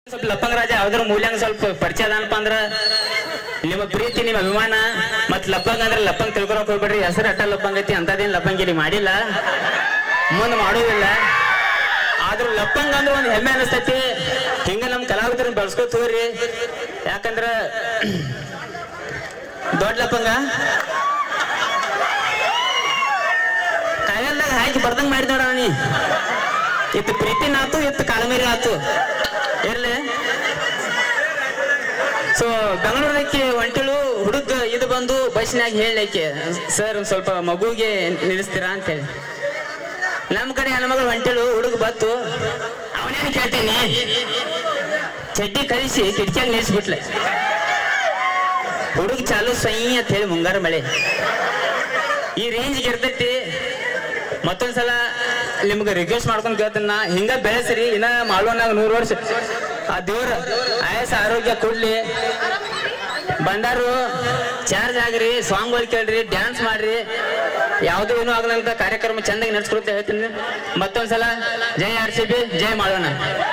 ಸ್ವಲ್ಪ ಲಪ್ಪಂಗ ರಾಜ ಯಾವ್ದಾರ ಮೂಲ್ಯಾಂಗ ಸ್ವಲ್ಪ ಪರಿಚಯ ಅದಾನಪ್ಪ ಅಂದ್ರ ನಿಮ್ಮ ಪ್ರೀತಿ ನಿಮ್ಮ ಅಭಿಮಾನ ಮತ್ ಲಪ್ಪಂಗ ಅಂದ್ರೆ ಲಪ್ಪಂಗ್ ತಿಳ್ಕೊಳಕ್ ಹೋಗ್ಬೇಡ್ರಿ. ಹೆಸರು ಅಟ್ಟ ಲಪ್ಪಂಗ ಐತಿ, ಅಂತದೇನ್ ಲಪ್ಪಂಗಿರಿ ಮಾಡಿಲ್ಲ, ಮುಂದ್ ಮಾಡೋದಿಲ್ಲ. ಆದ್ರೂ ಲಪ್ಪಂಗ ಅಂದ್ರೆ ಒಂದ್ ಹೆಮ್ಮೆ ಅನಿಸ್ತೈತಿ. ಹಿಂಗ ನಮ್ ಕಲಾವಿದರನ್ನ ಬೆಳ್ಸ್ಕೊತ ಹೋಗ್ರಿ. ಯಾಕಂದ್ರ ದೊಡ್ಡ ಲಪ್ಪಂಗ ಕಾಯಲ್ದಾಗ ಹಾಕಿ ಬರ್ದಂಗ್ ಮಾಡಿದೋಡ ನೀ. ಇತ್ತು ಪ್ರೀತಿನ ಆತು, ಇತ್ತು ಕಾಲಮೇರಿ ಆತು, ಇರ್ಲಿ. ಸೊ ಬೆಂಗಳೂರಕ್ಕೆ ಒಂಟಳು ಹುಡುಗ ಇದು ಬಂದು ಬಸ್ನಾಗ ಹೇಳಕ್ಕೆ, ಸರ್ ಒಂದ್ ಸ್ವಲ್ಪ ಮಗುಗೆ ನಿಲ್ಲಿಸ್ತೀರಾ ಅಂತ ಹೇಳಿ. ನಮ್ ಕಡೆ ಹೆಣ್ಮಗಳು ಒಂಟಳು ಹುಡುಗ ಬತ್ತು, ಅವನೇನು ಕೇಳ್ತೀನಿ ಚಡ್ಡಿ ಕಳಿಸಿ ಕಿಟಕಿಯಾಗ ನಿಲ್ಲಿಸ್ಬಿಟ್ಲೆ. ಹುಡುಗ ಚಾಲು ಸೈ ಅಂತ ಹೇಳಿ ಮುಂಗಾರ ಮಳೆ ಈ ರೇಂಜ್ಗೆ ಇರ್ತೈತಿ. ಮತ್ತೊಂದ್ಸಲ ನಿಮ್ಗೆ ರಿಕ್ವೆಸ್ಟ್ ಮಾಡ್ಕೊಂಡು ಕೇಳ್ತೀನಿ, ಹಿಂಗ ಬೆಳೆಸ್ರಿ, ಇನ್ನ ಮಾಡೋನಾಗ 100 ವರ್ಷ ಆ ದೇವ್ರ ಆಯಸ ಆರೋಗ್ಯ ಕೊಡ್ಲಿ. ಬಂದಾರು ಚಾರ್ಜ್ ಆಗ್ರಿ, ಸಾಂಗ್ಗಳು ಕೇಳ್ರಿ, ಡ್ಯಾನ್ಸ್ ಮಾಡ್ರಿ, ಯಾವ್ದು ಏನೂ ಆಗದಂತ ಕಾರ್ಯಕ್ರಮ ಚಂದಾಗಿ ನಡ್ಸ್ಕೊಳ್ತಾ ಹೇಳ್ತೀನಿ. ಮತ್ತೊಂದ್ಸಲ ಜೈ RCB, ಜೈ ಮಾಡೋಣ.